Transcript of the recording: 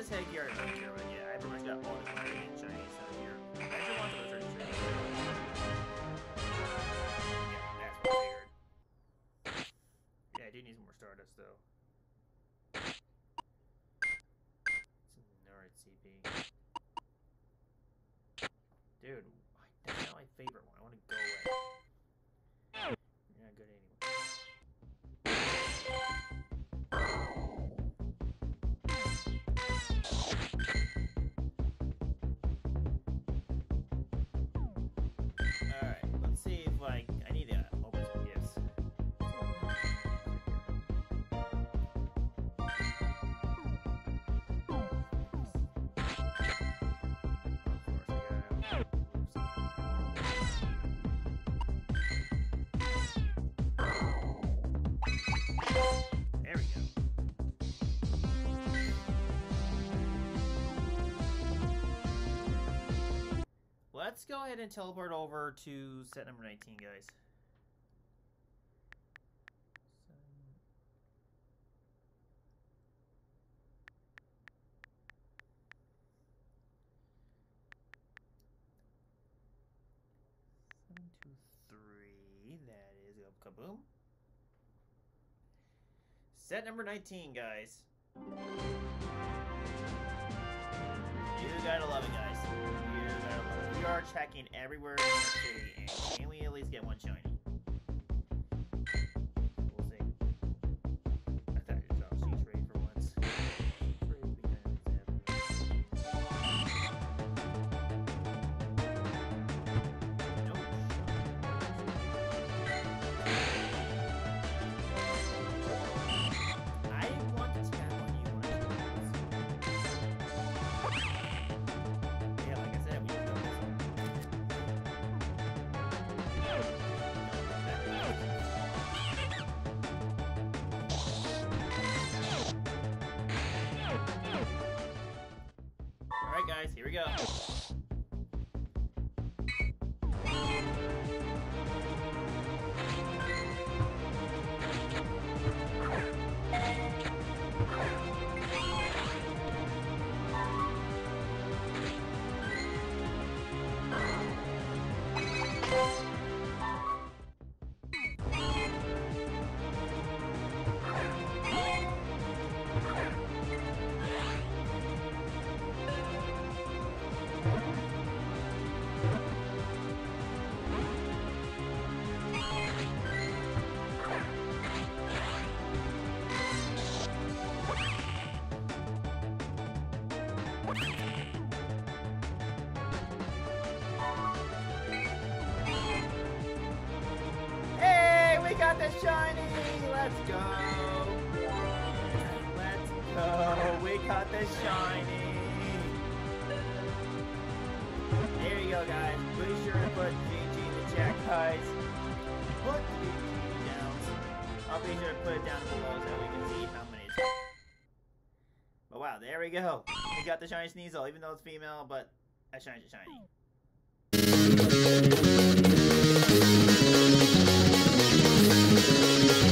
this headgear I don't care about yet. I pretty much got all the shiny stuff here. I actually want to return to shiny. Yeah, that's what I figured. Yeah, I do need some more Stardust though. Some Nerd CP. Dude, that's not my favorite one. I want to go away. You're not good anyway. Alright, let's see if I need to open some gifts. There we go. Let's go ahead and teleport over to set number 19, guys. Seven, 2, 3. That is a kaboom. Set number 19, guys. You gotta love it, guys. You gotta love it. We are checking everywhere in the city, and can we at least get one shiny? We'll see. I thought you dropped Sea Trade for once. Sea Trade would be kind of Alright guys, here we go. We got the shiny! Let's go! Let's go! We got the shiny! There you go, guys. Be sure to put GG in the chat, guys. Put the GG down. I'll be sure to put it down below so we can see how many it's. But wow, there we go. We got the shiny Sneasel, even though it's female, but a shiny shiny. Thank you.